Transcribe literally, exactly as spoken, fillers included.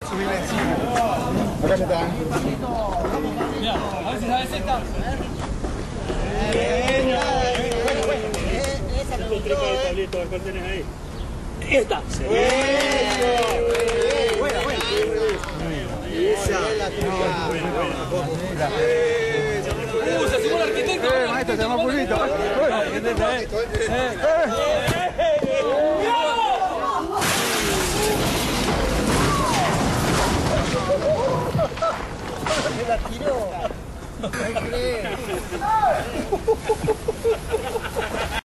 Subile. Acá está. Mira, a ver si sabes esta. Estos tres para el tablito, ¿cuál tenés ahí? Esta. Buena, buena. Esa. Buena, buena. Uh, se sumó el arquitecto. Eh, maestro, se llama Pulvito. Arquitecto, eh. Me la tiró. No creo.